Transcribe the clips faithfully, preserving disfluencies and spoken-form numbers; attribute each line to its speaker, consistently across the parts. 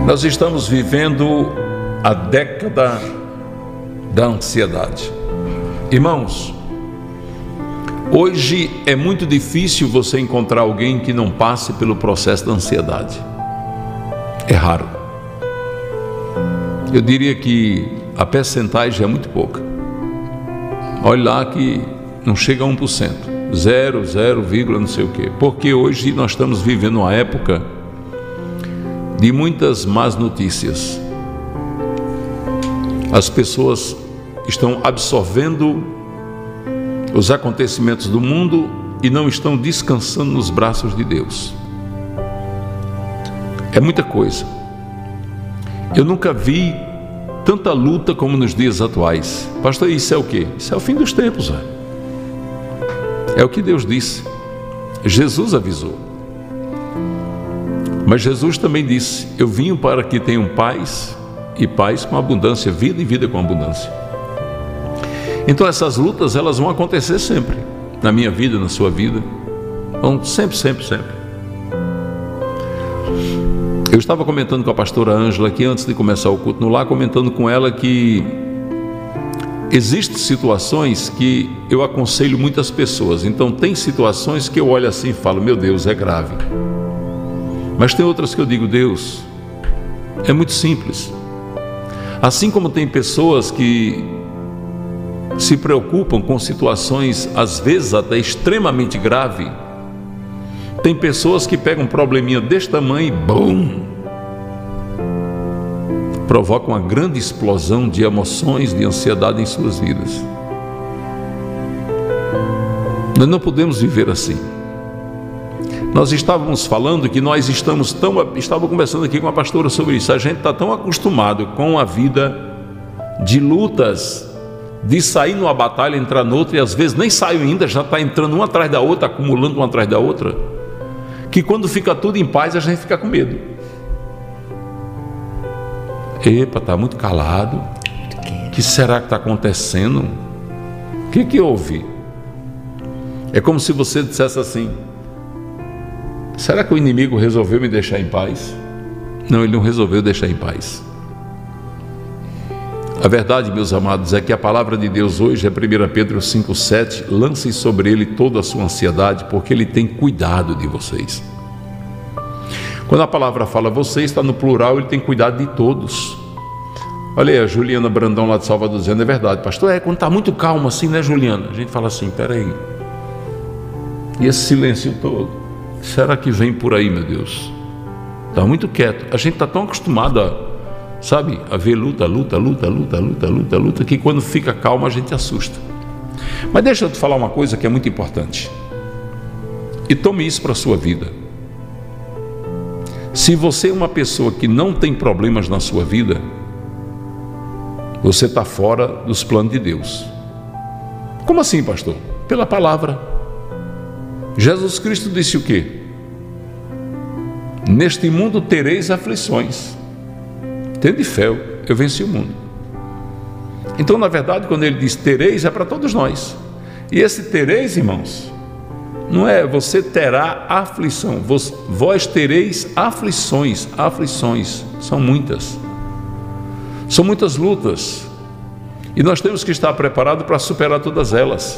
Speaker 1: Nós estamos vivendo a década da ansiedade. Irmãos, hoje é muito difícil você encontrar alguém que não passe pelo processo da ansiedade. É raro. Eu diria que a percentagem é muito pouca. Olha lá que não chega a um por cento. Zero, zero, vírgula, não sei o quê. Porque hoje nós estamos vivendo uma época de muitas más notícias. As pessoas estão absorvendo os acontecimentos do mundo e não estão descansando nos braços de Deus. É muita coisa. Eu nunca vi tanta luta como nos dias atuais. Pastor, isso é o quê? Isso é o fim dos tempos, velho. É o que Deus disse. Jesus avisou. Mas Jesus também disse: eu vim para que tenham paz, e paz com abundância, vida e vida com abundância. Então essas lutas, elas vão acontecer sempre, na minha vida, na sua vida, vão sempre, sempre, sempre. Eu estava comentando com a pastora Ângela aqui, antes de começar o culto no lar, comentando com ela que existem situações que eu aconselho muitas pessoas. Então tem situações que eu olho assim e falo: meu Deus, é grave. Mas tem outras que eu digo: Deus, é muito simples. Assim como tem pessoas que se preocupam com situações às vezes até extremamente graves, tem pessoas que pegam um probleminha deste tamanho e bum, provocam uma grande explosão de emoções, de ansiedade em suas vidas. Nós não podemos viver assim. Nós estávamos falando que nós estamos tão... Estava conversando aqui com a pastora sobre isso. A gente está tão acostumado com a vida de lutas, de sair numa batalha, entrar noutra, e às vezes nem saiu ainda, já está entrando uma atrás da outra, acumulando uma atrás da outra, que quando fica tudo em paz, a gente fica com medo. Epa, está muito calado. O que será que está acontecendo? O que que houve? É como se você dissesse assim: será que o inimigo resolveu me deixar em paz? Não, ele não resolveu deixar em paz. A verdade, meus amados, é que a palavra de Deus hoje é primeira Pedro cinco, sete. Lance sobre ele toda a sua ansiedade, porque ele tem cuidado de vocês. Quando a palavra fala vocês, está no plural, ele tem cuidado de todos. Olha aí, a Juliana Brandão lá de Salvador dizendo: é verdade, pastor, é quando está muito calmo assim, né, Juliana? A gente fala assim: peraí, e esse silêncio todo? Será que vem por aí, meu Deus? Está muito quieto. A gente está tão acostumado a, sabe, a ver luta, luta, luta, luta, luta, luta, luta, que quando fica calmo a gente assusta. Mas deixa eu te falar uma coisa que é muito importante, e tome isso para a sua vida. Se você é uma pessoa que não tem problemas na sua vida, você está fora dos planos de Deus. Como assim, pastor? Pela palavra. Jesus Cristo disse o quê? Neste mundo tereis aflições. Tende fé, eu venci o mundo. Então, na verdade, quando ele diz tereis, é para todos nós. E esse tereis, irmãos, não é você terá aflição, vós, vós tereis aflições. Aflições, são muitas. São muitas lutas. E nós temos que estar preparados para superar todas elas.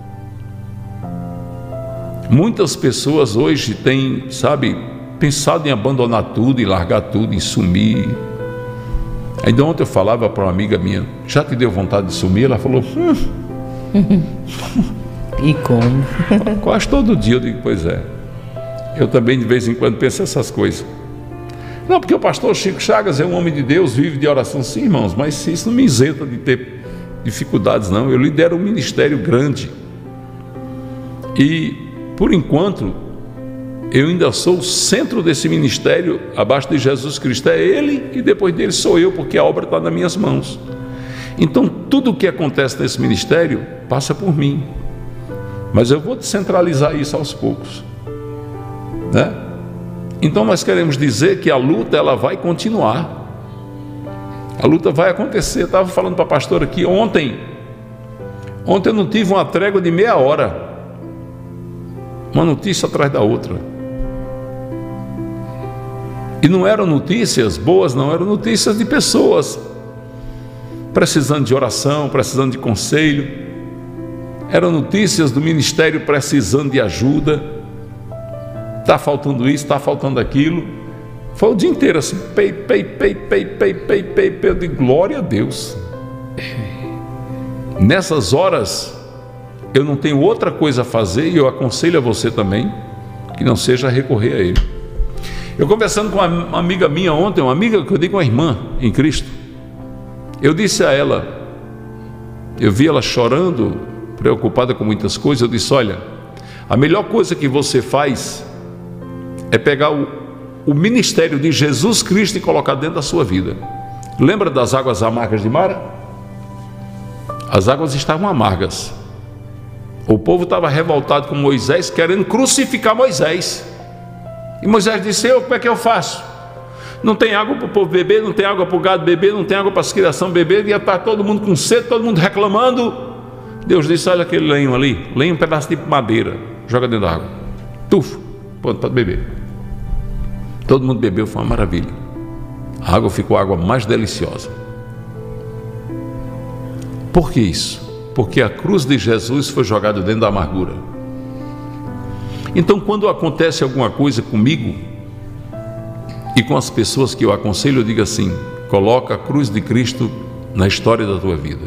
Speaker 1: Muitas pessoas hoje têm, sabe, pensado em abandonar tudo, em largar tudo, em sumir. Ainda ontem eu falava para uma amiga minha: já te deu vontade de sumir? Ela falou: hum.
Speaker 2: E como?
Speaker 1: Quase todo dia. Eu digo: pois é. Eu também de vez em quando penso essas coisas. Não, porque o pastor Chico Chagas é um homem de Deus, vive de oração. Sim, irmãos, mas isso não me isenta de ter dificuldades, não. Eu lidero um ministério grande. E, por enquanto, eu ainda sou o centro desse ministério, abaixo de Jesus Cristo. É Ele e depois dele sou eu, porque a obra está nas minhas mãos. Então, tudo o que acontece nesse ministério passa por mim. Mas eu vou descentralizar isso aos poucos, né? Então nós queremos dizer que a luta, ela vai continuar. A luta vai acontecer. Eu estava falando para a pastora aqui ontem. Ontem eu não tive uma trégua de meia hora. Uma notícia atrás da outra. E não eram notícias boas, não, eram notícias de pessoas precisando de oração, precisando de conselho. Eram notícias do ministério precisando de ajuda. Está faltando isso, está faltando aquilo. Foi o dia inteiro assim, pei, pei, pei, pei, pei, pei, pei, pei, de glória a Deus. Nessas horas, eu não tenho outra coisa a fazer, e eu aconselho a você também, que não seja recorrer a Ele. Eu conversando com uma amiga minha ontem, uma amiga que eu digo uma irmã em Cristo, eu disse a ela, eu vi ela chorando, preocupada com muitas coisas, eu disse, olha, a melhor coisa que você faz é pegar o, o ministério de Jesus Cristo e colocar dentro da sua vida. Lembra das águas amargas de Mara? As águas estavam amargas. O povo estava revoltado com Moisés, querendo crucificar Moisés. E Moisés disse, eu, como é que eu faço? Não tem água para o povo beber, não tem água para o gado beber, não tem água para as criação beber, ia estar todo mundo com sede, todo mundo reclamando. Deus disse, olha aquele lenho ali, lenho um pedaço de madeira, joga dentro da água, tufo, pronto, pode beber. Todo mundo bebeu, foi uma maravilha. A água ficou a água mais deliciosa. Por que isso? Porque a cruz de Jesus foi jogada dentro da amargura. Então, quando acontece alguma coisa comigo e com as pessoas que eu aconselho, eu digo assim, coloca a cruz de Cristo na história da tua vida.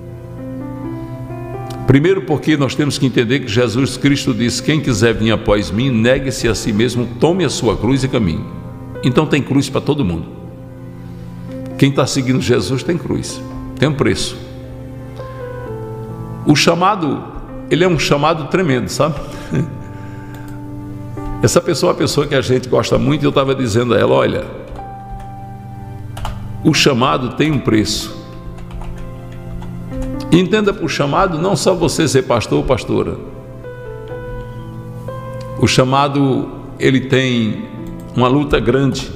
Speaker 1: Primeiro, porque nós temos que entender que Jesus Cristo diz, quem quiser vir após mim, negue-se a si mesmo, tome a sua cruz e caminhe. Então tem cruz para todo mundo. Quem está seguindo Jesus tem cruz, tem um preço. O chamado, ele é um chamado tremendo, sabe? Essa pessoa é uma pessoa que a gente gosta muito, e eu estava dizendo a ela, olha, o chamado tem um preço. Entenda por chamado não só você ser pastor ou pastora. O chamado, ele tem uma luta grande.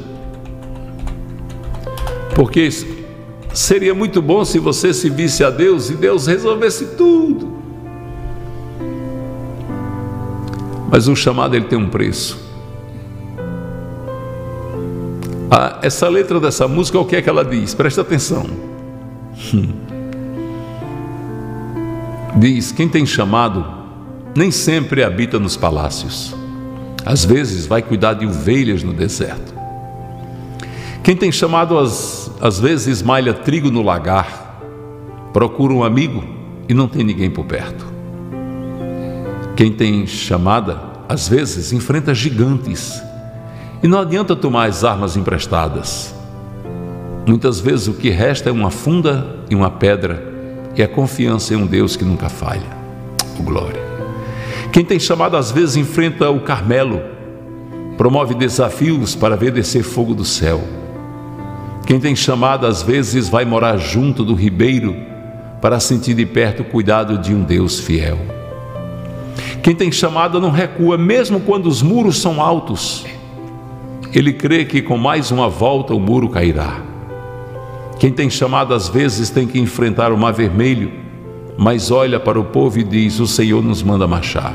Speaker 1: Porque seria muito bom se você se visse a Deus e Deus resolvesse tudo. Mas o chamado, ele tem um preço. Ah, essa letra dessa música, o que é que ela diz? Presta atenção. Diz, quem tem chamado nem sempre habita nos palácios. Às vezes vai cuidar de ovelhas no deserto. Quem tem chamado, às, às vezes malha trigo no lagar, procura um amigo e não tem ninguém por perto. Quem tem chamada, às vezes enfrenta gigantes e não adianta tomar as armas emprestadas. Muitas vezes o que resta é uma funda e uma pedra, e a confiança em um Deus que nunca falha. Oh, glória! Quem tem chamado, às vezes enfrenta o Carmelo, promove desafios para ver descer fogo do céu. Quem tem chamado, às vezes vai morar junto do ribeiro para sentir de perto o cuidado de um Deus fiel. Quem tem chamado não recua, mesmo quando os muros são altos. Ele crê que com mais uma volta o muro cairá. Quem tem chamado, às vezes tem que enfrentar o mar vermelho, mas olha para o povo e diz, o Senhor nos manda marchar.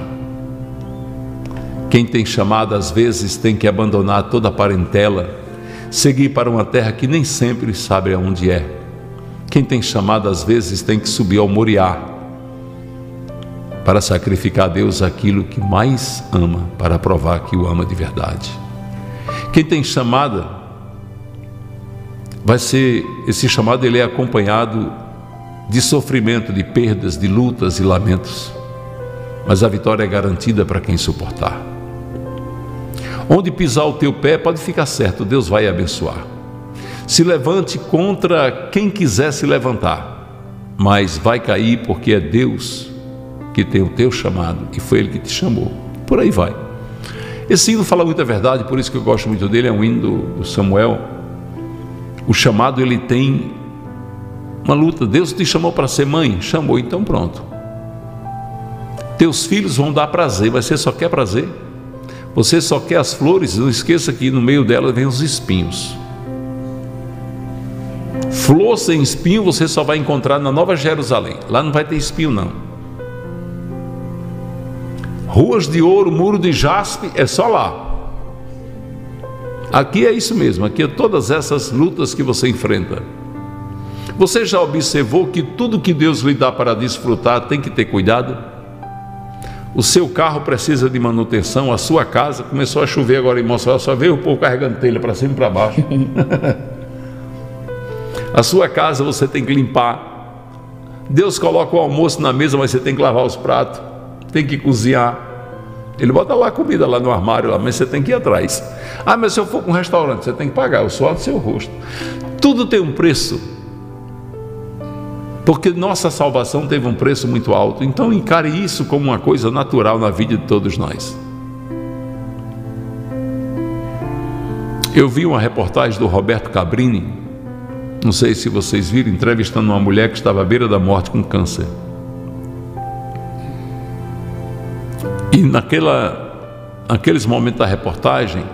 Speaker 1: Quem tem chamado, às vezes tem que abandonar toda a parentela, seguir para uma terra que nem sempre sabe aonde é. Quem tem chamado, às vezes tem que subir ao Moriá, para sacrificar a Deus aquilo que mais ama, para provar que o ama de verdade. Quem tem chamada, vai ser, esse chamado ele é acompanhado de sofrimento, de perdas, de lutas e lamentos, mas a vitória é garantida para quem suportar. Onde pisar o teu pé, pode ficar certo, Deus vai abençoar. Se levante contra quem quiser se levantar, mas vai cair porque é Deus que tem o teu chamado e foi Ele que te chamou. Por aí vai. Esse hino fala muita verdade, por isso que eu gosto muito dele, é um hino do, do Samuel. O chamado, ele tem uma luta. Deus te chamou para ser mãe? Chamou, então pronto. Teus filhos vão dar prazer, mas você só quer prazer? Você só quer as flores? Não esqueça que no meio delas vem os espinhos. Flor sem espinho você só vai encontrar na Nova Jerusalém. Lá não vai ter espinho não. Ruas de ouro, muro de jaspe, é só lá. Aqui é isso mesmo, aqui é todas essas lutas que você enfrenta. Você já observou que tudo que Deus lhe dá para desfrutar tem que ter cuidado? O seu carro precisa de manutenção, a sua casa, começou a chover agora em Mossoró, só veio o povo carregando telha para cima e para baixo. A sua casa você tem que limpar. Deus coloca o almoço na mesa, mas você tem que lavar os pratos, tem que cozinhar. Ele bota lá a comida lá no armário, lá, mas você tem que ir atrás. Ah, mas se eu for para um restaurante, você tem que pagar o suor do seu rosto. Tudo tem um preço, porque nossa salvação teve um preço muito alto. Então encare isso como uma coisa natural na vida de todos nós. Eu vi uma reportagem do Roberto Cabrini, não sei se vocês viram, entrevistando uma mulher que estava à beira da morte com câncer. E naquela, naqueles momentos da reportagem,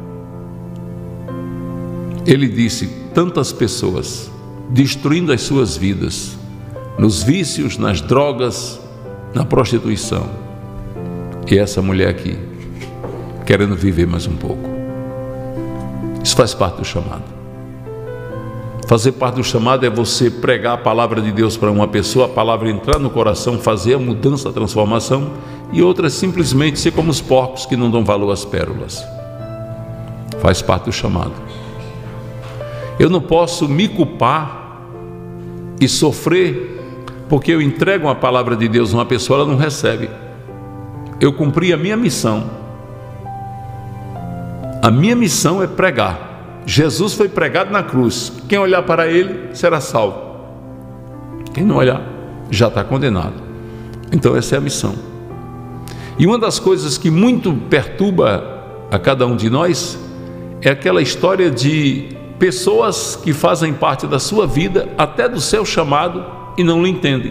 Speaker 1: ele disse: tantas pessoas destruindo as suas vidas, nos vícios, nas drogas, na prostituição, e essa mulher aqui, querendo viver mais um pouco. Isso faz parte do chamado. Fazer parte do chamado é você pregar a palavra de Deus para uma pessoa, a palavra entrar no coração, fazer a mudança, a transformação, e outras simplesmente ser como os porcos que não dão valor às pérolas. Faz parte do chamado. Eu não posso me culpar e sofrer porque eu entrego uma palavra de Deus a uma pessoa, ela não recebe. Eu cumpri a minha missão. A minha missão é pregar. Jesus foi pregado na cruz. Quem olhar para ele será salvo. Quem não olhar já está condenado. Então essa é a missão. E uma das coisas que muito perturba a cada um de nós é aquela história de pessoas que fazem parte da sua vida, até do seu chamado, e não lhe entendem.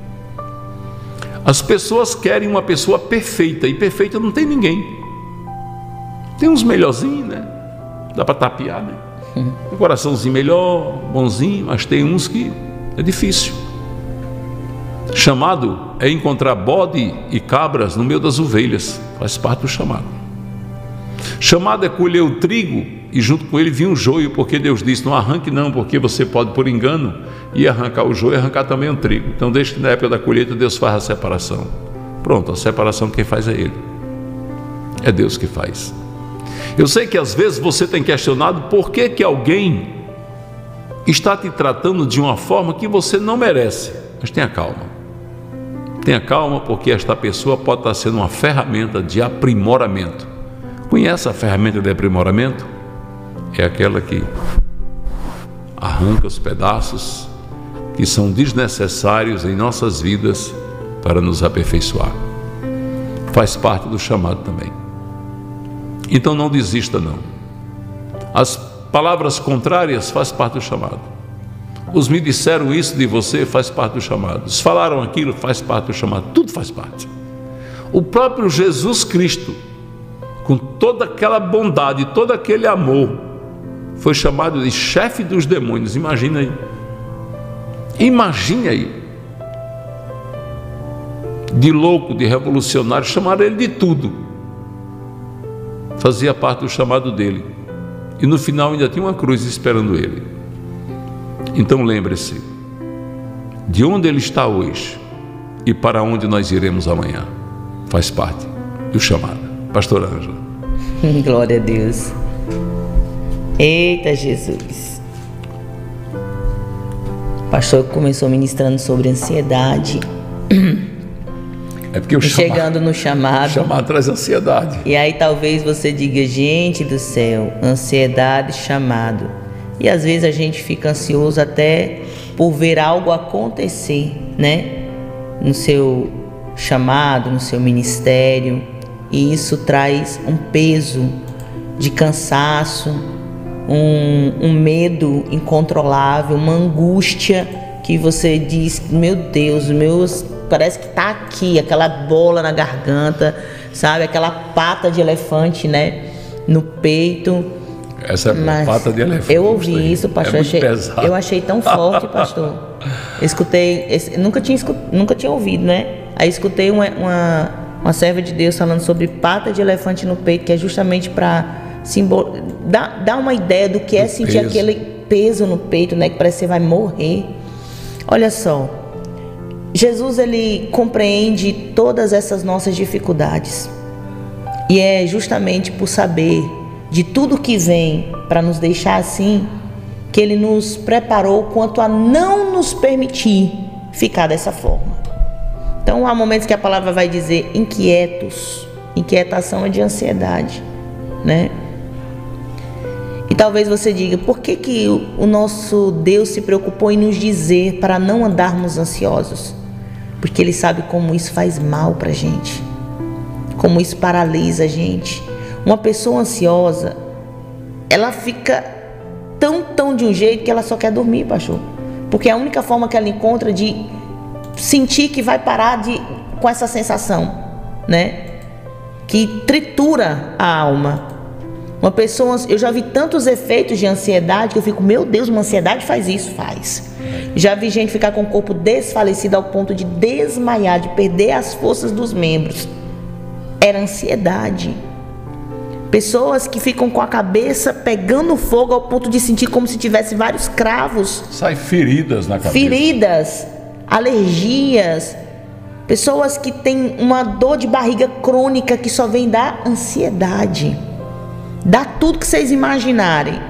Speaker 1: As pessoas querem uma pessoa perfeita, e perfeita não tem ninguém. Tem uns melhorzinhos, né? Dá para tapear, né? Um coraçãozinho melhor, bonzinho, mas tem uns que é difícil. Chamado é encontrar bode e cabras no meio das ovelhas, faz parte do chamado. Chamado é colher o trigo e junto com ele vinha um joio, porque Deus disse: não arranque não, porque você pode por engano e arrancar o joio e arrancar também o trigo. Então deixa que na época da colheita Deus faz a separação. Pronto, a separação quem faz é Ele. É Deus que faz. Eu sei que às vezes você tem questionado por que que alguém está te tratando de uma forma que você não merece, mas tenha calma. Tenha calma, porque esta pessoa pode estar sendo uma ferramenta de aprimoramento. Conhece a ferramenta de aprimoramento? É aquela que arranca os pedaços que são desnecessários em nossas vidas para nos aperfeiçoar. Faz parte do chamado também. Então não desista não. As palavras contrárias faz parte do chamado. Os me disseram isso de você, faz parte do chamado. Os falaram aquilo, faz parte do chamado. Tudo faz parte. O próprio Jesus Cristo, com toda aquela bondade, todo aquele amor, foi chamado de chefe dos demônios. Imagina aí. Imagine aí. De louco, de revolucionário, chamaram ele de tudo. Fazia parte do chamado dele. E no final ainda tinha uma cruz esperando ele. Então lembre-se, de onde ele está hoje e para onde nós iremos amanhã. Faz parte do chamado. Pastor Ângela.
Speaker 2: Glória a Deus. Eita Jesus. O pastor começou ministrando sobre ansiedade.
Speaker 1: É porque o
Speaker 2: e
Speaker 1: chamado,
Speaker 2: chegando no chamado,
Speaker 1: chamado traz ansiedade.
Speaker 2: E aí talvez você diga: gente do céu, ansiedade, chamado. E às vezes a gente fica ansioso até por ver algo acontecer, né? No seu chamado, no seu ministério. E isso traz um peso de cansaço, um, um medo incontrolável, uma angústia que você diz: meu Deus, meus... parece que tá aqui, aquela bola na garganta, sabe? Aquela pata de elefante, né? No peito.
Speaker 1: Essa é uma pata de elefante.
Speaker 2: Eu ouvi isso, pastor.
Speaker 1: É
Speaker 2: achei,
Speaker 1: pesado.
Speaker 2: Eu achei tão forte, pastor. Escutei, esse, nunca, tinha, nunca tinha ouvido, né? Aí escutei uma, uma, uma serva de Deus falando sobre pata de elefante no peito, que é justamente para Simbol... Dá, dá uma ideia do que é sentir
Speaker 1: peso.
Speaker 2: aquele peso no peito, né? Que parece que você vai morrer. Olha só, Jesus, ele compreende todas essas nossas dificuldades. E é justamente por saber de tudo que vem para nos deixar assim, que ele nos preparou quanto a não nos permitir ficar dessa forma. Então há momentos que a palavra vai dizer inquietos. Inquietação é de ansiedade, né? E talvez você diga, por que que o nosso Deus se preocupou em nos dizer para não andarmos ansiosos? Porque Ele sabe como isso faz mal para a gente, como isso paralisa a gente. Uma pessoa ansiosa, ela fica tão, tão de um jeito que ela só quer dormir, pastor. Porque é a única forma que ela encontra de sentir que vai parar de, com essa sensação, né? Que tritura a alma. Uma pessoa, eu já vi tantos efeitos de ansiedade que eu fico, meu Deus, uma ansiedade faz isso? Faz. Já vi gente ficar com o corpo desfalecido ao ponto de desmaiar, de perder as forças dos membros. Era ansiedade. Pessoas que ficam com a cabeça pegando fogo ao ponto de sentir como se tivesse vários cravos.
Speaker 1: Sai feridas na cabeça.
Speaker 2: Feridas, alergias. Pessoas que têm uma dor de barriga crônica que só vem da ansiedade. Dá tudo que vocês imaginarem.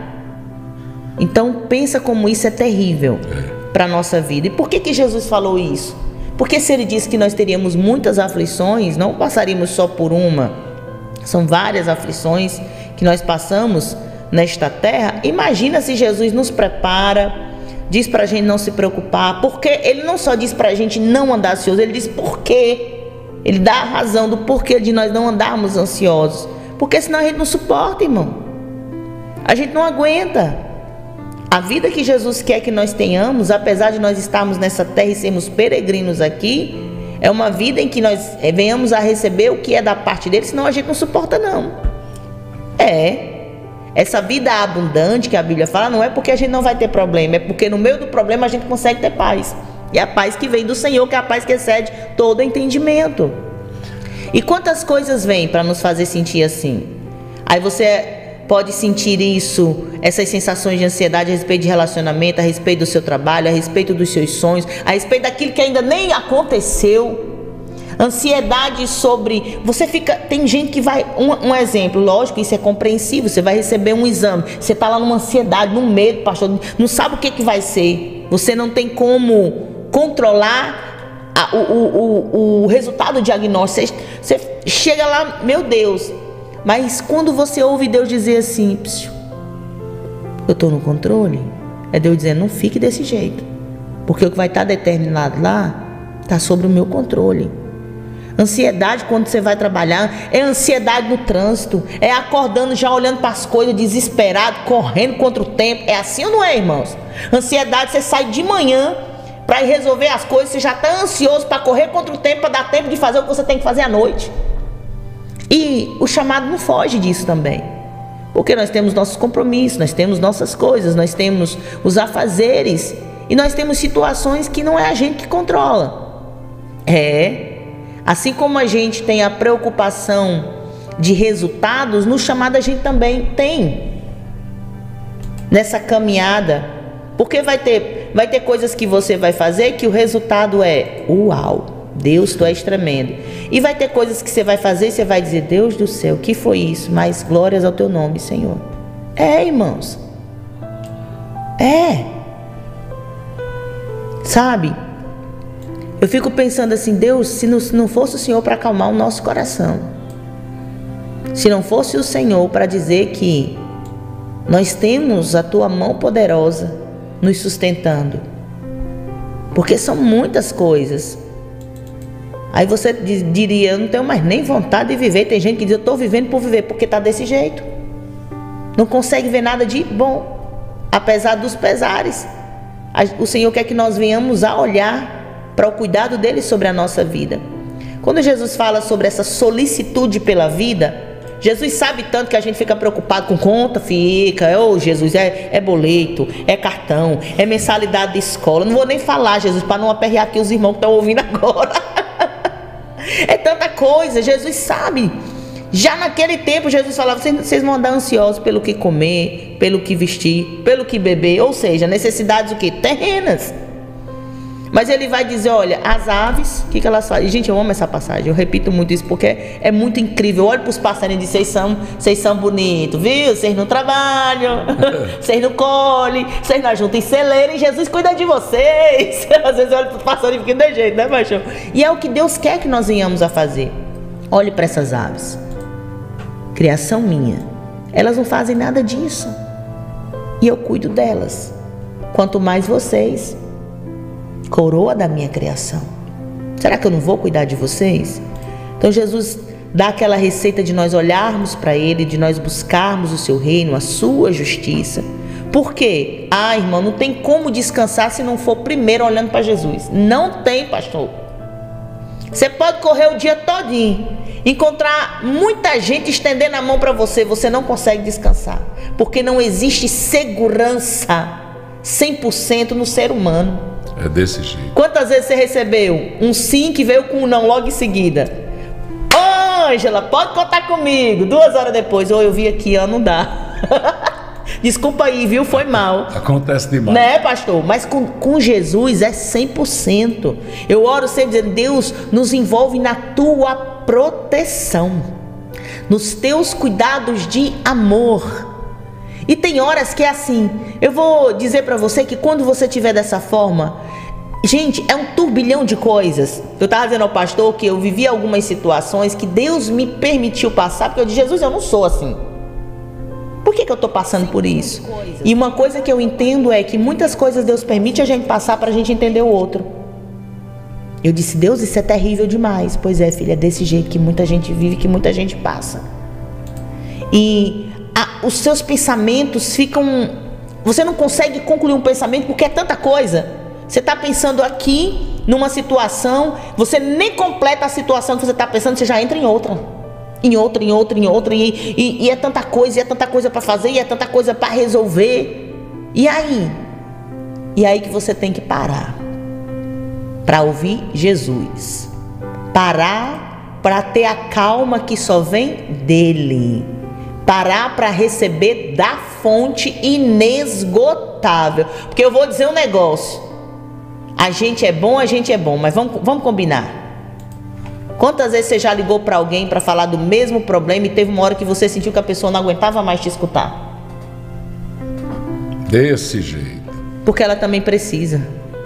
Speaker 2: Então pensa como isso é terrível para a nossa vida. E por que que Jesus falou isso? Porque se Ele disse que nós teríamos muitas aflições, não passaríamos só por uma. São várias aflições que nós passamos nesta terra. Imagina se Jesus nos prepara, diz para a gente não se preocupar. Porque Ele não só diz para a gente não andar ansioso, Ele diz por quê. Ele dá a razão do porquê de nós não andarmos ansiosos. Porque senão a gente não suporta, irmão. A gente não aguenta. A vida que Jesus quer que nós tenhamos, apesar de nós estarmos nessa terra e sermos peregrinos aqui, é uma vida em que nós venhamos a receber o que é da parte dele, senão a gente não suporta não. É. Essa vida abundante que a Bíblia fala, não é porque a gente não vai ter problema, é porque no meio do problema a gente consegue ter paz. E a paz que vem do Senhor, que é a paz que excede todo entendimento. E quantas coisas vêm para nos fazer sentir assim? Aí você pode sentir isso, essas sensações de ansiedade a respeito de relacionamento, a respeito do seu trabalho, a respeito dos seus sonhos, a respeito daquilo que ainda nem aconteceu. Ansiedade sobre... Você fica... Tem gente que vai... Um, um exemplo, lógico, isso é compreensível. Você vai receber um exame, você está lá numa ansiedade, num medo, pastor, não sabe o que, que vai ser. Você não tem como controlar a, o, o, o, o resultado do diagnóstico. Você, você chega lá, meu Deus... Mas quando você ouve Deus dizer assim, eu estou no controle, é Deus dizendo, não fique desse jeito, porque o que vai estar determinado lá está sobre o meu controle. Ansiedade quando você vai trabalhar, é ansiedade no trânsito, é acordando já olhando para as coisas, desesperado, correndo contra o tempo. É assim ou não é, irmãos? Ansiedade, você sai de manhã para ir resolver as coisas, você já está ansioso para correr contra o tempo, para dar tempo de fazer o que você tem que fazer à noite. E o chamado não foge disso também, porque nós temos nossos compromissos, nós temos nossas coisas, nós temos os afazeres e nós temos situações que não é a gente que controla. É, assim como a gente tem a preocupação de resultados, no chamado a gente também tem nessa caminhada, porque vai ter, vai ter coisas que você vai fazer que o resultado é uau, Deus, tu és tremendo. E vai ter coisas que você vai fazer e você vai dizer, Deus do céu, o que foi isso? Mas glórias ao teu nome, Senhor. É, irmãos. É. Sabe? Eu fico pensando assim, Deus, se não, se não fosse o Senhor para acalmar o nosso coração, se não fosse o Senhor para dizer que nós temos a tua mão poderosa nos sustentando, porque são muitas coisas. Aí você diria, eu não tenho mais nem vontade de viver. Tem gente que diz, eu estou vivendo por viver, porque está desse jeito. Não consegue ver nada de bom, apesar dos pesares. O Senhor quer que nós venhamos a olhar para o cuidado dele sobre a nossa vida. Quando Jesus fala sobre essa solicitude pela vida, Jesus sabe tanto que a gente fica preocupado com conta, fica, ô oh, Jesus, é, é boleto, é cartão, é mensalidade de escola. Não vou nem falar, Jesus, para não aperrear aqui os irmãos que estão ouvindo agora. É tanta coisa, Jesus sabe Já naquele tempo, Jesus falava, vocês vão andar ansiosos pelo que comer, pelo que vestir, pelo que beber, ou seja, necessidades o quê? Terrenas. Mas ele vai dizer, olha, as aves, o que, que elas fazem? Gente, eu amo essa passagem, eu repito muito isso porque é muito incrível. Olha para os passarinhos e diz, vocês são, vocês são bonitos, viu? Vocês não trabalham, vocês não colhem, vocês não ajuntam em celeiro e Jesus cuida de vocês. Às vezes olha para os passarinhos e fica de jeito, né, paixão? E é o que Deus quer que nós venhamos a fazer. Olhe para essas aves, criação minha, elas não fazem nada disso e eu cuido delas, quanto mais vocês, coroa da minha criação. Será que eu não vou cuidar de vocês? Então Jesus dá aquela receita de nós olharmos para Ele, de nós buscarmos o seu reino, a sua justiça. Por quê? Ah, irmão, não tem como descansar se não for primeiro olhando para Jesus. Não tem, pastor. Você pode correr o dia todinho, encontrar muita gente estendendo a mão para você, você não consegue descansar, porque não existe segurança cem por cento no ser humano.
Speaker 1: É desse jeito.
Speaker 2: Quantas vezes você recebeu um sim que veio com um não logo em seguida? Ô, Ângela, pode contar comigo. Duas horas depois, ou oh, eu vi aqui, ó, não dá. Desculpa aí, viu? Foi mal.
Speaker 1: Acontece demais.
Speaker 2: Né, pastor? Mas com, com Jesus é cem por cento. Eu oro sempre dizendo, Deus nos envolve na tua proteção, nos teus cuidados de amor. E tem horas que é assim. Eu vou dizer para você que quando você estiver dessa forma, gente, é um turbilhão de coisas. Eu estava dizendo ao pastor que eu vivi algumas situações que Deus me permitiu passar, porque eu disse, Jesus, eu não sou assim. Por que que eu estou passando por isso? E uma coisa que eu entendo é que muitas coisas Deus permite a gente passar para a gente entender o outro. Eu disse, Deus, isso é terrível demais. Pois é, filha, é desse jeito que muita gente vive, que muita gente passa. E Ah, os seus pensamentos ficam... Você não consegue concluir um pensamento porque é tanta coisa. Você está pensando aqui numa situação, você nem completa a situação que você está pensando, você já entra em outra. Em outra, em outra, em outra. E, e, e é tanta coisa, e é tanta coisa para fazer, e é tanta coisa para resolver. E aí? E aí que você tem que parar para ouvir Jesus. Parar para ter a calma que só vem dele. Parar para receber da fonte inesgotável. Porque eu vou dizer um negócio. A gente é bom, a gente é bom, mas vamos, vamos combinar. Quantas vezes você já ligou para alguém para falar do mesmo problema e teve uma hora que você sentiu que a pessoa não aguentava mais te escutar?
Speaker 1: Desse jeito.
Speaker 2: Porque ela também precisa.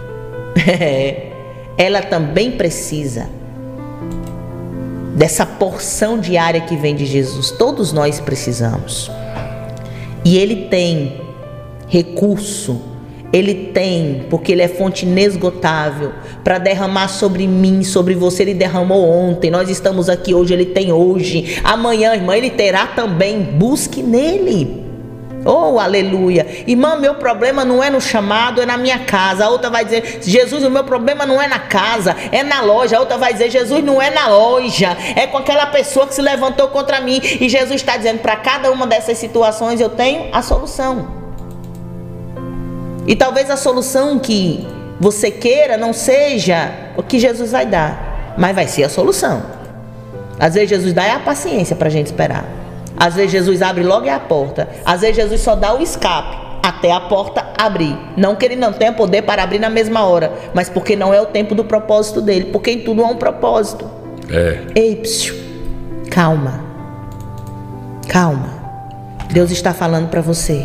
Speaker 2: Ela também precisa dessa porção diária que vem de Jesus. Todos nós precisamos. E Ele tem recurso, Ele tem, porque Ele é fonte inesgotável, para derramar sobre mim, sobre você. Ele derramou ontem, nós estamos aqui hoje, Ele tem hoje. Amanhã, irmã, Ele terá também. Busque nele. Oh, aleluia. Irmã, meu problema não é no chamado, é na minha casa. A outra vai dizer, Jesus, o meu problema não é na casa, é na loja. A outra vai dizer, Jesus, não é na loja, é com aquela pessoa que se levantou contra mim. E Jesus está dizendo, para cada uma dessas situações eu tenho a solução. E talvez a solução que você queira não seja o que Jesus vai dar, mas vai ser a solução. Às vezes Jesus dá a paciência para a gente esperar. Às vezes Jesus abre logo a porta. Às vezes Jesus só dá o escape até a porta abrir. Não que Ele não tenha poder para abrir na mesma hora, mas porque não é o tempo do propósito dele. Porque em tudo há um propósito.
Speaker 1: É.
Speaker 2: Ei, psiu, calma. Calma. Deus está falando para você.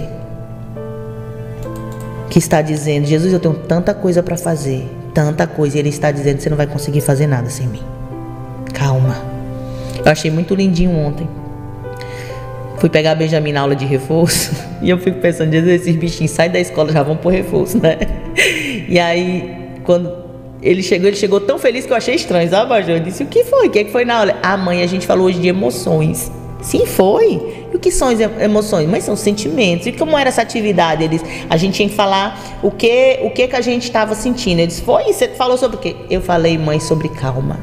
Speaker 2: Que está dizendo, Jesus, eu tenho tanta coisa para fazer. Tanta coisa. E Ele está dizendo, você não vai conseguir fazer nada sem mim. Calma. Eu achei muito lindinho ontem. Fui pegar a Benjamin na aula de reforço e eu fico pensando, Jesus, esses bichinhos saem da escola, já vão pro reforço, né? E aí, quando ele chegou, ele chegou tão feliz que eu achei estranho, sabe, Bajô? Eu disse, o que foi? O que, é que foi na aula? Ah, mãe, a gente falou hoje de emoções. Sim, foi. E o que são as emoções? Mas são sentimentos. E como era essa atividade? Eles, a gente tinha que falar o que, o que, que a gente estava sentindo. Eles, foi? Você falou sobre o quê? Eu falei, mãe, sobre calma.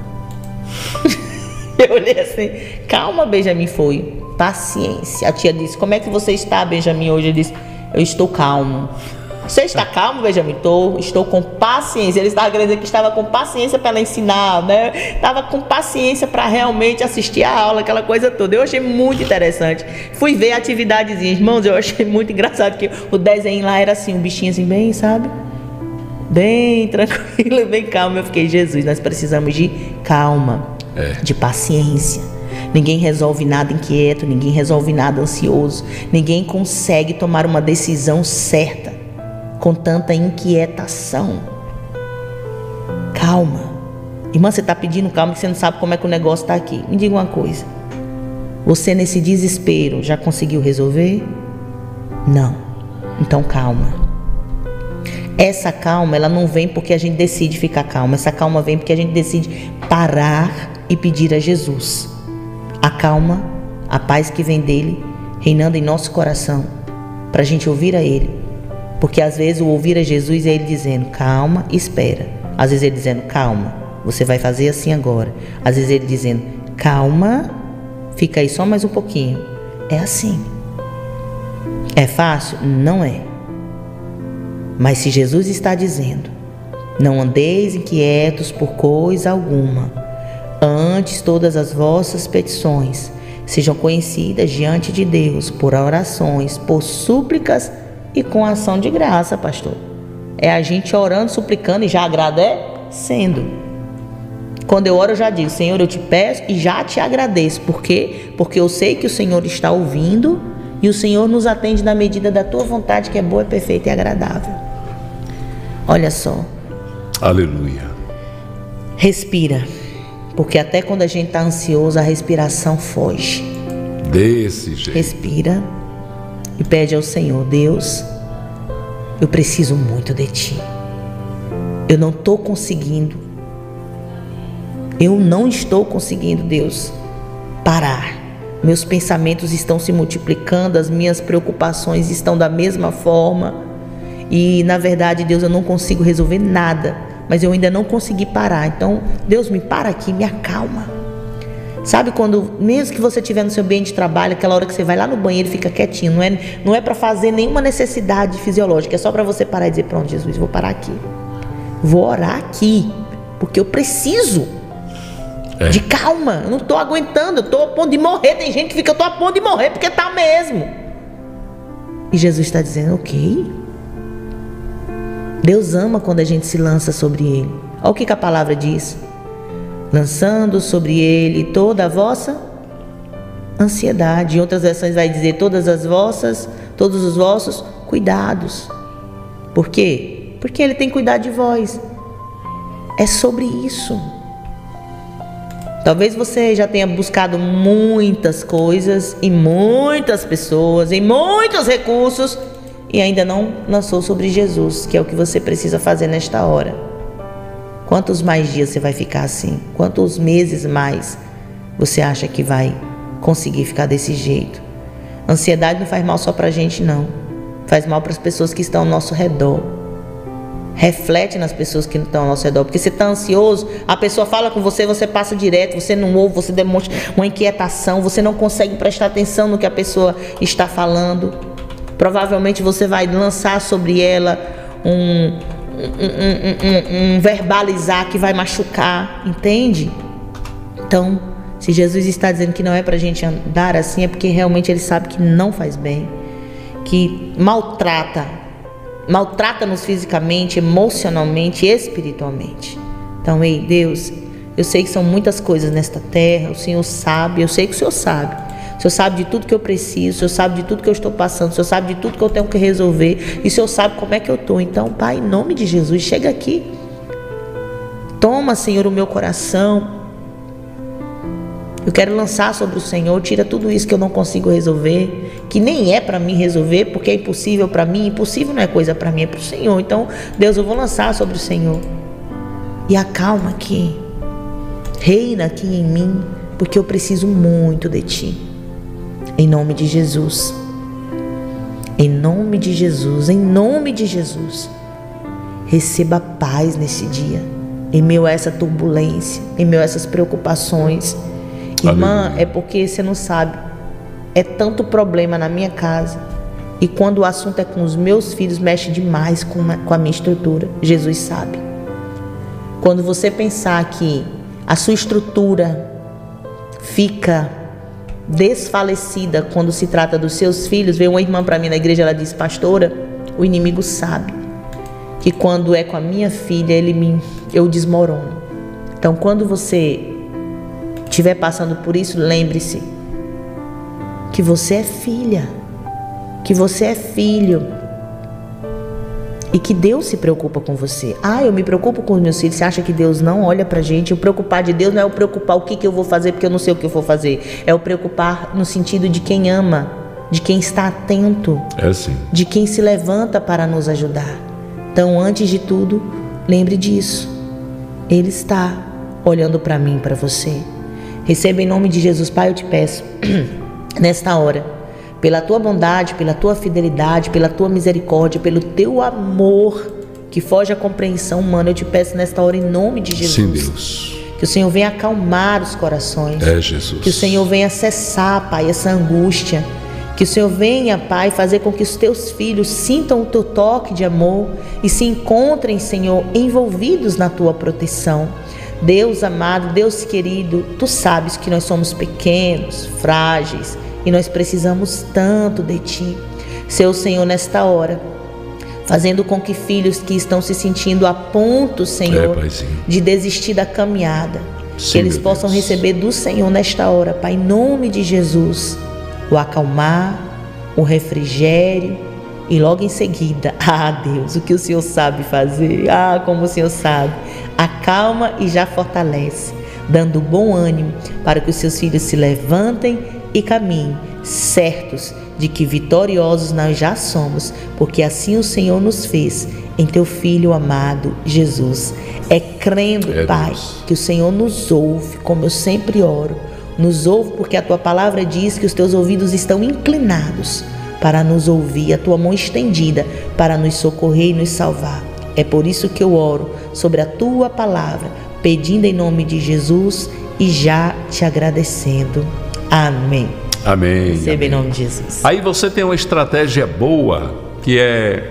Speaker 2: Eu olhei assim, calma, Benjamin, foi. Paciência. A tia disse, como é que você está, Benjamin, hoje? Ele disse, eu estou calmo. Você está calmo, Benjamin? Estou, estou com paciência. Ele estava querendo dizer que estava com paciência para ela ensinar, né? Estava com paciência para realmente assistir a aula, aquela coisa toda. Eu achei muito interessante. Fui ver a atividadezinha, irmãos, eu achei muito engraçado que o desenho lá era assim, um bichinho assim, bem, sabe? Bem tranquilo, bem calmo. Eu fiquei, Jesus, nós precisamos de calma, é. de paciência. Ninguém resolve nada inquieto, ninguém resolve nada ansioso. Ninguém consegue tomar uma decisão certa com tanta inquietação. Calma. Irmã, você está pedindo calma, que você não sabe como é que o negócio está aqui. Me diga uma coisa. Você nesse desespero já conseguiu resolver? Não. Então calma. Essa calma, ela não vem porque a gente decide ficar calma. Essa calma vem porque a gente decide parar e pedir a Jesus. A calma, a paz que vem dele, reinando em nosso coração, para a gente ouvir a ele. Porque às vezes o ouvir a Jesus é ele dizendo, calma, espera. Às vezes ele dizendo, calma, você vai fazer assim agora. Às vezes ele dizendo, calma, fica aí só mais um pouquinho. É assim. É fácil? Não é. Mas se Jesus está dizendo, não andeis inquietos por coisa alguma, antes todas as vossas petições sejam conhecidas diante de Deus por orações, por súplicas e com ação de graça, pastor. É a gente orando, suplicando e já agradecendo. Quando eu oro eu já digo, Senhor, eu te peço e já te agradeço. Por quê? Porque eu sei que o Senhor está ouvindo e o Senhor nos atende na medida da tua vontade, que é boa, perfeita e agradável. Olha só.
Speaker 1: Aleluia.
Speaker 2: Respira. Porque até quando a gente está ansioso, a respiração foge.
Speaker 1: Desse jeito.
Speaker 2: Respira e pede ao Senhor, Deus, eu preciso muito de Ti. Eu não estou conseguindo. Eu não estou conseguindo, Deus, parar. Meus pensamentos estão se multiplicando, as minhas preocupações estão da mesma forma. E, na verdade, Deus, eu não consigo resolver nada. Mas eu ainda não consegui parar. Então, Deus, me para aqui, me acalma. Sabe quando, mesmo que você estiver no seu ambiente de trabalho, aquela hora que você vai lá no banheiro e fica quietinho, não é, não é para fazer nenhuma necessidade fisiológica, é só para você parar e dizer, pronto, Jesus, vou parar aqui. Vou orar aqui, porque eu preciso é. de calma. Eu não estou aguentando, eu estou a ponto de morrer. Tem gente que fica, eu estou a ponto de morrer porque está mesmo. E Jesus está dizendo, ok. Deus ama quando a gente se lança sobre Ele. Olha o que, que a palavra diz. Lançando sobre Ele toda a vossa ansiedade. Em outras versões vai dizer todas as vossas, todos os vossos cuidados. Por quê? Porque Ele tem cuidado de vós. É sobre isso. Talvez você já tenha buscado muitas coisas em muitas pessoas, em muitos recursos, e ainda não lançou sobre Jesus, que é o que você precisa fazer nesta hora. Quantos mais dias você vai ficar assim? Quantos meses mais você acha que vai conseguir ficar desse jeito? Ansiedade não faz mal só pra gente, não. Faz mal para as pessoas que estão ao nosso redor. Reflete nas pessoas que não estão ao nosso redor. Porque você está ansioso, a pessoa fala com você, você passa direto, você não ouve, você demonstra uma inquietação, você não consegue prestar atenção no que a pessoa está falando. Provavelmente você vai lançar sobre ela um, um, um, um, um verbalizar que vai machucar, entende? Então, se Jesus está dizendo que não é para a gente andar assim, é porque realmente Ele sabe que não faz bem, que maltrata, maltrata-nos fisicamente, emocionalmente, espiritualmente. Então, ei, Deus, eu sei que são muitas coisas nesta terra, o Senhor sabe, eu sei que o Senhor sabe. O Senhor sabe de tudo que eu preciso, o Senhor sabe de tudo que eu estou passando, o Senhor sabe de tudo que eu tenho que resolver, e o Senhor sabe como é que eu estou. Então, Pai, em nome de Jesus, chega aqui. Toma, Senhor, o meu coração. Eu quero lançar sobre o Senhor, tira tudo isso que eu não consigo resolver, que nem é para mim resolver, porque é impossível para mim. Impossível não é coisa para mim, é para o Senhor. Então, Deus, eu vou lançar sobre o Senhor. E acalma aqui. Reina aqui em mim, porque eu preciso muito de Ti. Em nome de Jesus, em nome de Jesus, em nome de Jesus, receba paz nesse dia, em meio a essa turbulência, em meio a essas preocupações. Irmã, é porque você não sabe, é tanto problema na minha casa, E quando o assunto é com os meus filhos, mexe demais com a, com a minha estrutura. Jesus sabe. Quando você pensar que a sua estrutura fica desfalecida quando se trata dos seus filhos, veio uma irmã para mim na igreja, ela disse: pastora, o inimigo sabe que quando é com a minha filha, ele me, eu desmorono. Então, quando você estiver passando por isso, lembre-se que você é filha, que você é filho e que Deus se preocupa com você. Ah, eu me preocupo com os meus filhos. Você acha que Deus não olha pra gente? O preocupar de Deus não é o preocupar o que, que eu vou fazer porque eu não sei o que eu vou fazer. É o preocupar no sentido de quem ama, de quem está atento,
Speaker 1: é sim.
Speaker 2: de quem se levanta para nos ajudar. Então, antes de tudo, lembre disso. Ele está olhando para mim, para você. Receba em nome de Jesus. Pai, eu te peço, nesta hora, pela tua bondade, pela tua fidelidade, pela tua misericórdia, pelo teu amor que foge à compreensão humana, eu te peço nesta hora em nome de Jesus.
Speaker 1: Sim, Deus.
Speaker 2: Que o Senhor venha acalmar os corações.
Speaker 1: É, Jesus.
Speaker 2: Que o Senhor venha cessar, Pai, essa angústia. Que o Senhor venha, Pai, fazer com que os teus filhos sintam o teu toque de amor e se encontrem, Senhor, envolvidos na tua proteção. Deus amado, Deus querido, tu sabes que nós somos pequenos, frágeis e nós precisamos tanto de ti. Seu Senhor, nesta hora, fazendo com que filhos que estão se sentindo a ponto, Senhor,
Speaker 1: é,
Speaker 2: de desistir da caminhada,
Speaker 1: sim,
Speaker 2: que eles possam
Speaker 1: Deus.
Speaker 2: receber do Senhor nesta hora, Pai, em nome de Jesus, o acalmar, o refrigério e logo em seguida, ah Deus, o que o Senhor sabe fazer, ah como o Senhor sabe, acalma e já fortalece, dando bom ânimo para que os seus filhos se levantem e caminhem, certos de que vitoriosos nós já somos, porque assim o Senhor nos fez em teu Filho amado Jesus. É crendo,
Speaker 1: é
Speaker 2: Pai,
Speaker 1: Deus.
Speaker 2: que o Senhor nos ouve, como eu sempre oro. Nos ouve porque a tua palavra diz que os teus ouvidos estão inclinados para nos ouvir, a tua mão estendida para nos socorrer e nos salvar. É por isso que eu oro sobre a tua palavra, pedindo em nome de Jesus e já te agradecendo. Amém.
Speaker 1: Amém.
Speaker 2: Receba em nome de Jesus.
Speaker 1: Aí você tem uma estratégia boa, que é,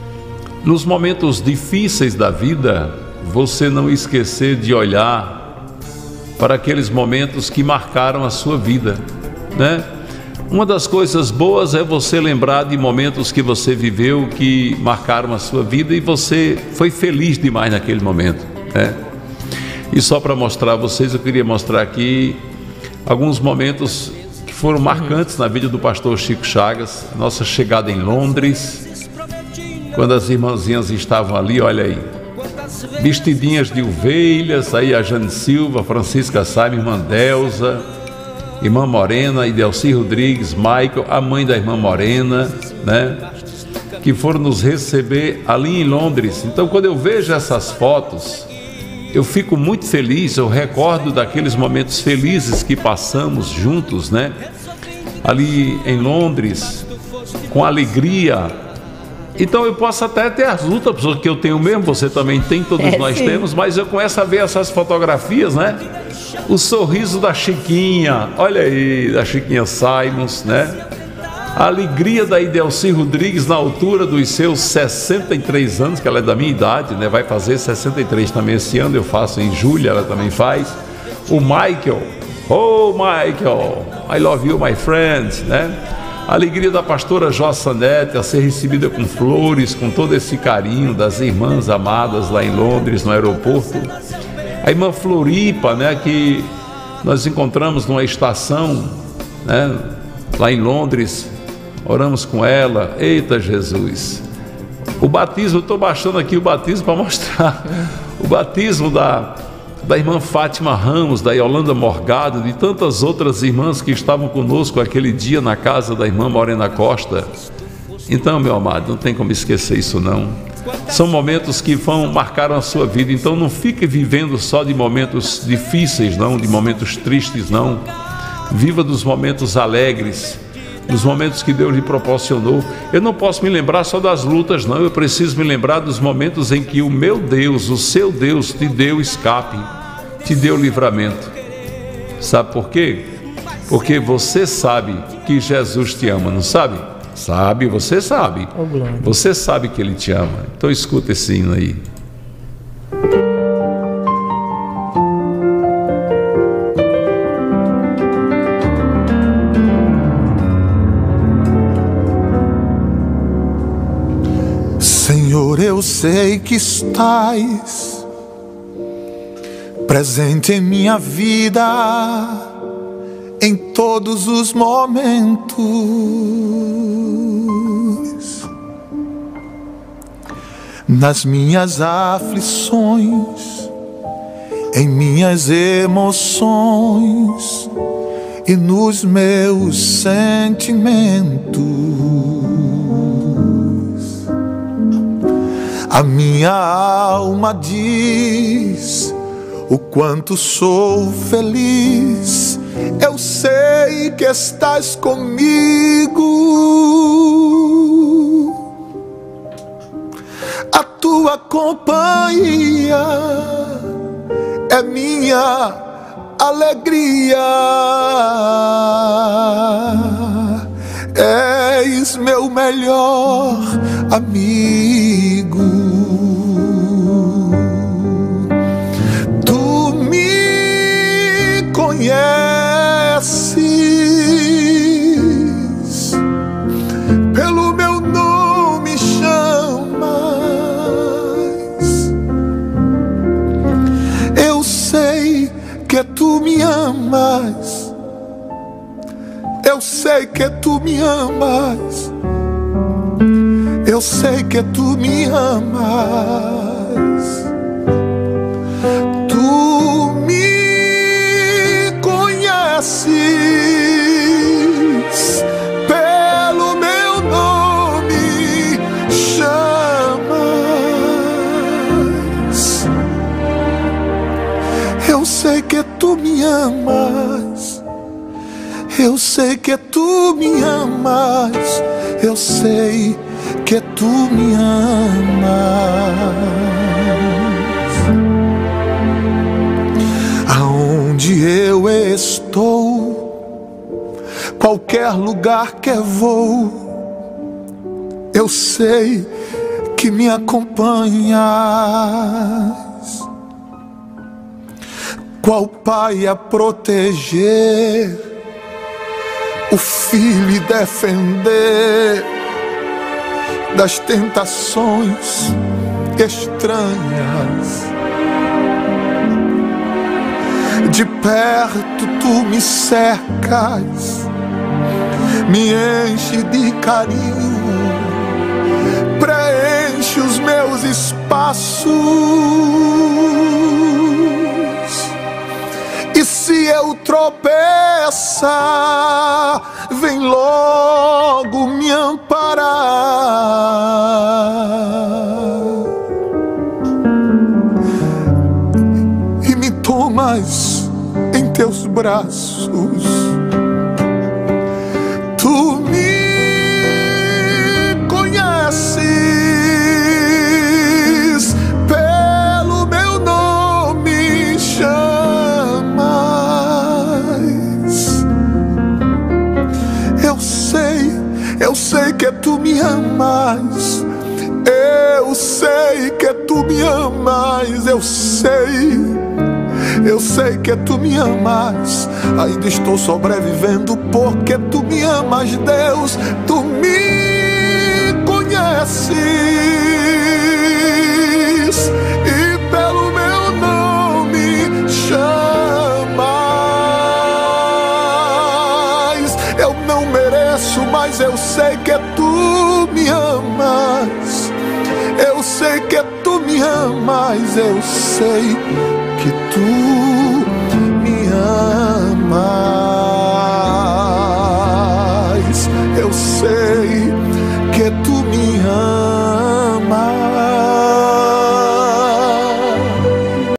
Speaker 1: nos momentos difíceis da vida, você não esquecer de olhar para aqueles momentos que marcaram a sua vida, né? Uma das coisas boas é você lembrar de momentos que você viveu que marcaram a sua vida e você foi feliz demais naquele momento, né? E só para mostrar a vocês, eu queria mostrar aqui alguns momentos que foram marcantes na vida do pastor Chico Chagas. Nossa chegada em Londres, quando as irmãzinhas estavam ali, olha aí, vestidinhas de ovelhas, aí a Jane Silva, Francisca Saime, irmã Delza, irmã Morena, Idelci Rodrigues, Michael, a mãe da irmã Morena, né, que foram nos receber ali em Londres. Então, quando eu vejo essas fotos, eu fico muito feliz, eu recordo daqueles momentos felizes que passamos juntos, né, ali em Londres, com alegria. Então eu posso até ter as lutas que eu tenho mesmo, você também tem, todos
Speaker 2: é,
Speaker 1: nós
Speaker 2: sim.
Speaker 1: temos, mas eu começo a ver essas fotografias, né? O sorriso da Chiquinha, olha aí, da Chiquinha Simons, né? A alegria da Idelci Rodrigues na altura dos seus sessenta e três anos, que ela é da minha idade, né? Vai fazer sessenta e três também esse ano, eu faço em julho, ela também faz. O Michael, oh Michael, I love you my friend, né? A alegria da pastora Jossanete a ser recebida com flores, com todo esse carinho das irmãs amadas lá em Londres, no aeroporto. A irmã Floripa, né, que nós encontramos numa estação, né, lá em Londres, oramos com ela. Eita Jesus! O batismo, eu estou baixando aqui o batismo para mostrar. O batismo da... da irmã Fátima Ramos, da Yolanda Morgado, de tantas outras irmãs que estavam conosco aquele dia na casa da irmã Morena Costa. Então, meu amado, não tem como esquecer isso não. São momentos que vão marcaram a sua vida, então não fique vivendo só de momentos difíceis, não, de momentos tristes, não. Viva dos momentos alegres, dos momentos que Deus lhe proporcionou. Eu não posso me lembrar só das lutas, não. Eu preciso me lembrar dos momentos em que o meu Deus, o seu Deus, te deu escape, te deu livramento. Sabe por quê? Porque você sabe que Jesus te ama, não sabe? Sabe, você sabe.
Speaker 2: Oh, glória.
Speaker 1: Você sabe que Ele te ama. Então escuta esse hino aí.
Speaker 3: Senhor, eu sei que estás presente em minha vida, em todos os momentos, nas minhas aflições, em minhas emoções e nos meus sentimentos. A minha alma diz o quanto sou feliz. Eu sei que estás comigo. A tua companhia é minha alegria. És meu melhor amigo. Tu me conheces, pelo meu nome chamas. Eu sei que tu me amas. Eu sei que tu me amas. Eu sei que tu me amas. Tu me conheces, pelo meu nome chamas. Eu sei que tu me amas. Eu sei que tu me amas. Eu sei que tu me amas. Aonde eu estou, qualquer lugar que eu vou, eu sei que me acompanhas. Qual pai a proteger, o filho e defender das tentações estranhas. De perto tu me cercas, me enche de carinho, preenche os meus espaços. E se eu tropeçar, vem logo me amparar e me tomas em teus braços. Tu me conheces, pelo meu nome chamas. Eu sei, eu sei que tu me amas. Eu sei que tu me amas. Eu sei, eu sei que tu me amas. Ainda estou sobrevivendo porque tu me amas, Deus. Tu me conheces e pelo meu nome chamas. Eu não mereço, mas eu sei que tu me amas. Eu sei que tu me amas. Eu sei que tu me amas. Eu sei